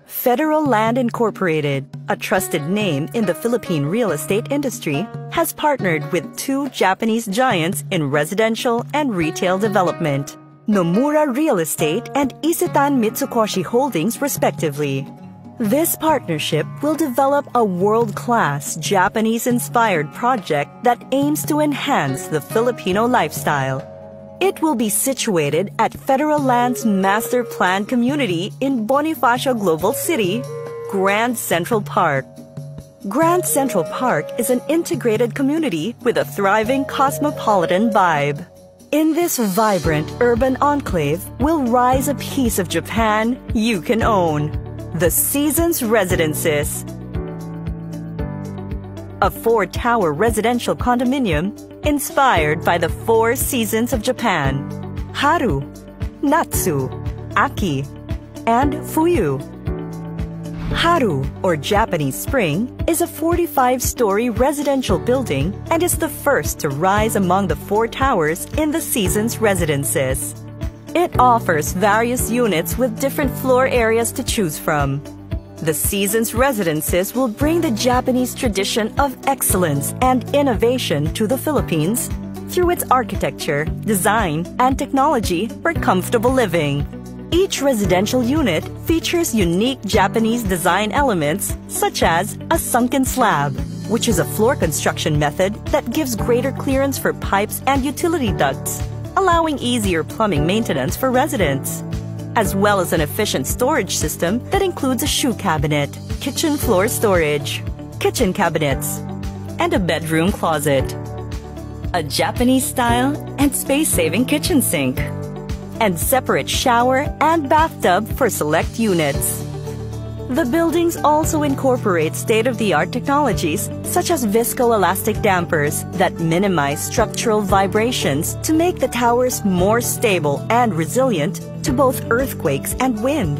Federal Land Incorporated, a trusted name in the Philippine real estate industry, has partnered with two Japanese giants in residential and retail development, Nomura Real Estate and Isetan Mitsukoshi Holdings, respectively. This partnership will develop a world-class Japanese-inspired project that aims to enhance the Filipino lifestyle. It will be situated at Federal Land's master plan community in Bonifacio Global City, Grand Central Park. Grand Central Park is an integrated community with a thriving cosmopolitan vibe. In this vibrant urban enclave will rise a piece of Japan you can own: the Seasons Residences. A four-tower residential condominium inspired by the four seasons of Japan: Haru, Natsu, Aki, and Fuyu. Haru, or Japanese Spring, is a 45-story residential building and is the first to rise among the four towers in the Seasons Residences. It offers various units with different floor areas to choose from. The Seasons Residences will bring the Japanese tradition of excellence and innovation to the Philippines through its architecture, design, and technology for comfortable living. Each residential unit features unique Japanese design elements such as a sunken slab, which is a floor construction method that gives greater clearance for pipes and utility ducts, allowing easier plumbing maintenance for residents, as well as an efficient storage system that includes a shoe cabinet, kitchen floor storage, kitchen cabinets, and a bedroom closet, a Japanese-style and space-saving kitchen sink, and separate shower and bathtub for select units. The buildings also incorporate state-of-the-art technologies such as viscoelastic dampers that minimize structural vibrations to make the towers more stable and resilient to both earthquakes and wind.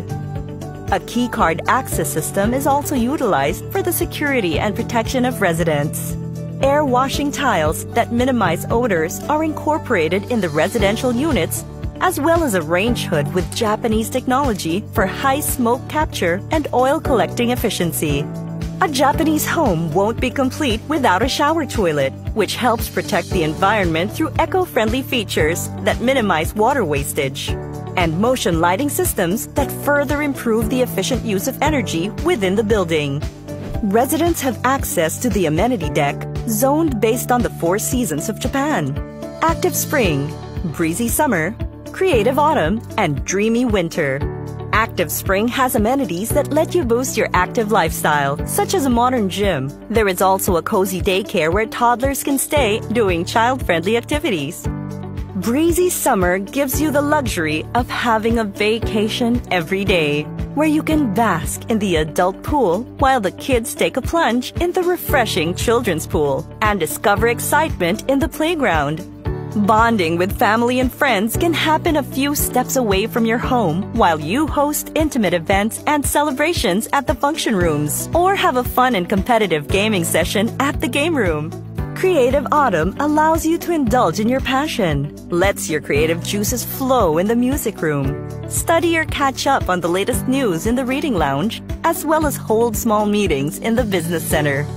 A keycard access system is also utilized for the security and protection of residents. Air washing tiles that minimize odors are incorporated in the residential units, as well as a range hood with Japanese technology for high smoke capture and oil collecting efficiency. A Japanese home won't be complete without a shower toilet, which helps protect the environment through eco-friendly features that minimize water wastage, and motion lighting systems that further improve the efficient use of energy within the building. Residents have access to the amenity deck, zoned based on the four seasons of Japan: active spring, breezy summer, creative autumn, and dreamy winter. Active Spring has amenities that let you boost your active lifestyle, such as a modern gym. There is also a cozy daycare where toddlers can stay doing child-friendly activities. Breezy Summer gives you the luxury of having a vacation every day, where you can bask in the adult pool while the kids take a plunge in the refreshing children's pool and discover excitement in the playground. Bonding with family and friends can happen a few steps away from your home while you host intimate events and celebrations at the function rooms, or have a fun and competitive gaming session at the game room. Creative Autumn allows you to indulge in your passion, lets your creative juices flow in the music room, study or catch up on the latest news in the reading lounge, as well as hold small meetings in the business center.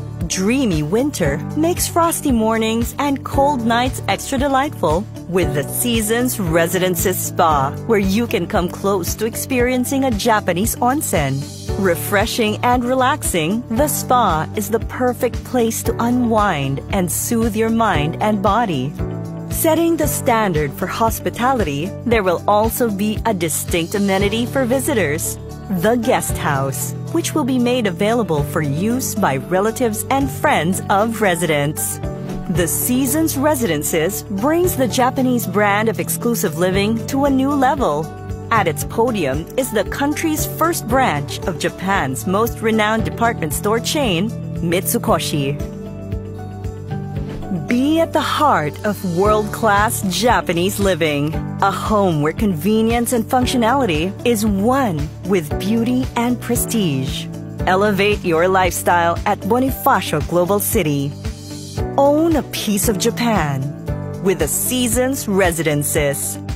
Dreamy Winter makes frosty mornings and cold nights extra delightful with the Seasons Residences Spa, where you can come close to experiencing a Japanese onsen. Refreshing and relaxing, the spa is the perfect place to unwind and soothe your mind and body. Setting the standard for hospitality, there will also be a distinct amenity for visitors: the guest house, which will be made available for use by relatives and friends of residents. The Seasons Residences brings the Japanese brand of exclusive living to a new level. At its podium is the country's first branch of Japan's most renowned department store chain, Mitsukoshi. Be at the heart of world-class Japanese living, a home where convenience and functionality is one with beauty and prestige. Elevate your lifestyle at Bonifacio Global City. Own a piece of Japan with the Seasons Residences.